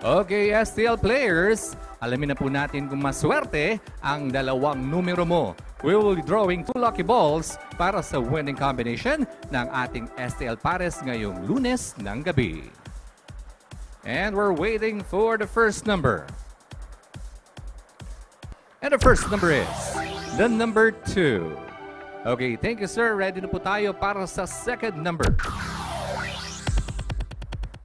Okay, STL players, alamin na po natin kung maswerte ang dalawang numero mo. We will be drawing 2 lucky balls para sa winning combination ng ating STL Pares ngayong Lunes ng gabi. And we're waiting for the first number. And the first number is the number 2. Okay, thank you sir. Ready na po tayo para sa second number.